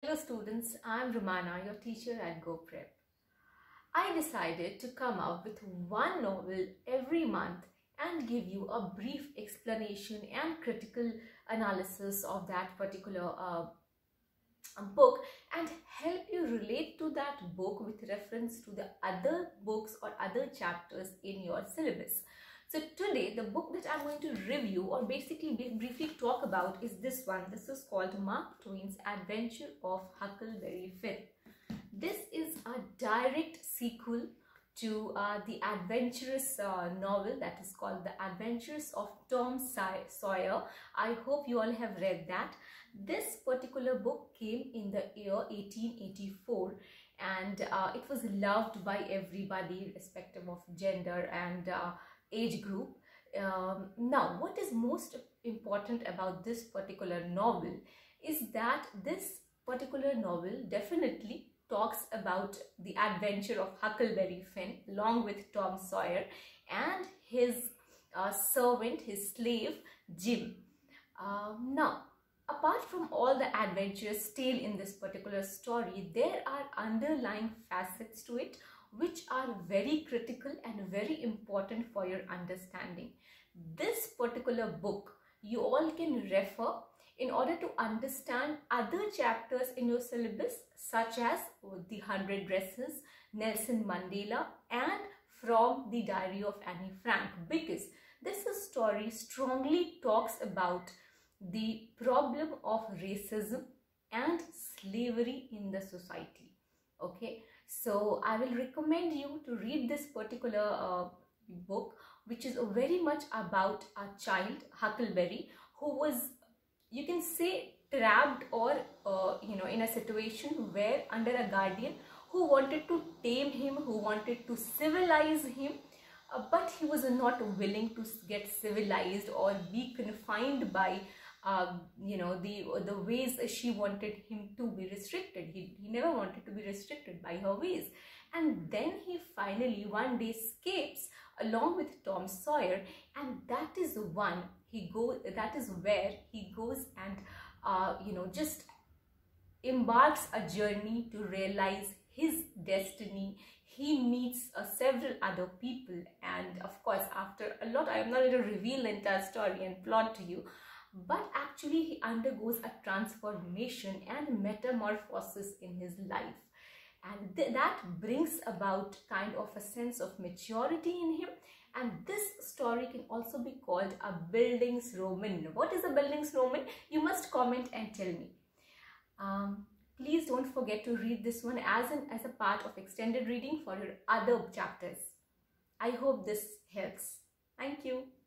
Hello students, I am Rumana, your teacher at GoPrep. I decided to come up with one novel every month and give you a brief explanation and critical analysis of that particular book and help you relate to that book with reference to the other books or other chapters in your syllabus. So today the book that I'm going to review or basically briefly talk about is this one. This is called Mark Twain's Adventure of Huckleberry Finn. This is a direct sequel to the adventurous novel that is called The Adventures of Tom Sawyer. I hope you all have read that. This particular book came in the year 1884 and it was loved by everybody irrespective of gender and age group. Now, what is most important about this particular novel is that this particular novel definitely talks about the adventure of Huckleberry Finn along with Tom Sawyer and his servant, his slave Jim. Now, apart from all the adventures tale in this particular story, there are underlying facets to it which are very critical and very important for your understanding. This particular book you all can refer in order to understand other chapters in your syllabus such as The 100 Dresses, Nelson Mandela and From the Diary of Anne Frank, because this story strongly talks about the problem of racism and slavery in the society. Okay, so I will recommend you to read this particular book, which is very much about a child, Huckleberry, who was, you can say, trapped or in a situation where under a guardian who wanted to tame him, who wanted to civilize him, but he was not willing to get civilized or be confined by the ways she wanted him to be restricted. He never wanted to be restricted by her ways. And then he finally one day escapes along with Tom Sawyer, and that is where he goes and just embarks a journey to realize his destiny. He meets several other people, and of course after a lot, I am not going to reveal the entire story and plot to you, but actually he undergoes a transformation and metamorphosis in his life, and that brings about kind of a sense of maturity in him. And this story can also be called a Bildungsroman. What is a Bildungsroman? You must comment and tell me. Please don't forget to read this one as a part of extended reading for your other chapters. I hope this helps. Thank you.